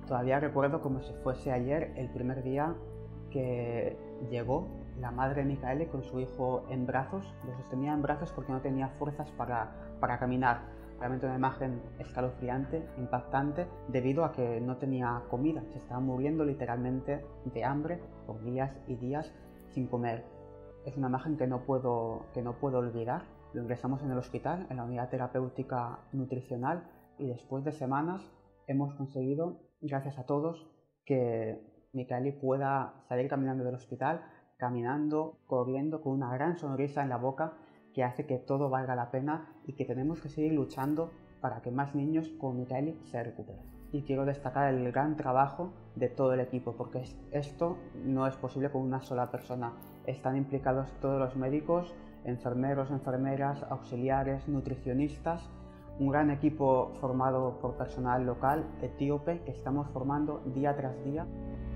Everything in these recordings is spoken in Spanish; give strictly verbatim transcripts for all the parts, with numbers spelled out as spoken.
Todavía recuerdo como si fuese ayer el primer día que llegó la madre de Micaeli con su hijo en brazos. Lo sostenía en brazos porque no tenía fuerzas para, para caminar. Realmente una imagen escalofriante, impactante, debido a que no tenía comida. Se estaba muriendo literalmente de hambre por días y días sin comer. Es una imagen que no puedo, que no puedo olvidar. Lo ingresamos en el hospital, en la unidad terapéutica nutricional, y después de semanas hemos conseguido, gracias a todos, que Micaeli pueda salir caminando del hospital, caminando, corriendo, con una gran sonrisa en la boca que hace que todo valga la pena, y que tenemos que seguir luchando para que más niños como Micaeli se recuperen. Y quiero destacar el gran trabajo de todo el equipo, porque esto no es posible con una sola persona. Están implicados todos los médicos, enfermeros, enfermeras, auxiliares, nutricionistas, un gran equipo formado por personal local etíope que estamos formando día tras día.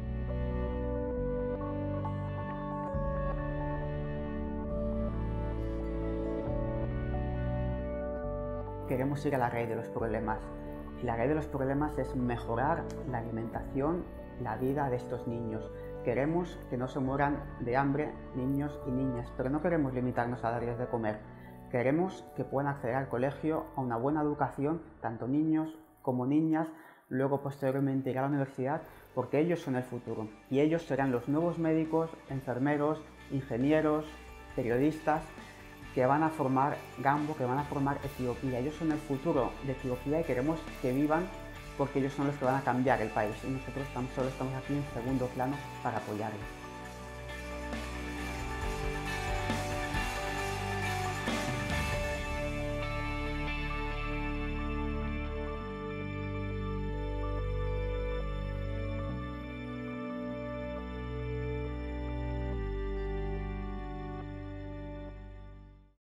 Queremos ir a la raíz de los problemas, y la raíz de los problemas es mejorar la alimentación, la vida de estos niños. Queremos que no se mueran de hambre niños y niñas, pero no queremos limitarnos a darles de comer. Queremos que puedan acceder al colegio, a una buena educación, tanto niños como niñas, luego posteriormente ir a la universidad, porque ellos son el futuro, y ellos serán los nuevos médicos, enfermeros, ingenieros, periodistas, que van a formar Gambo, que van a formar Etiopía. Ellos son el futuro de Etiopía y queremos que vivan, porque ellos son los que van a cambiar el país, y nosotros tan solo estamos aquí en segundo plano para apoyarlos.